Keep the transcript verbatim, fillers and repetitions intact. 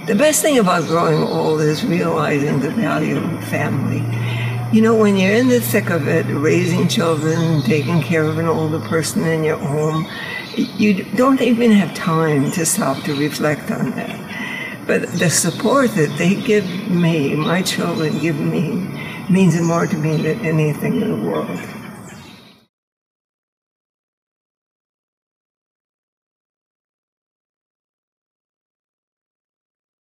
The best thing about growing old is realizing the value of family. You know, when you're in the thick of it, raising children, taking care of an older person in your home, you don't even have time to stop to reflect on that. But the support that they give me, my children give me, means more to me than anything in the world.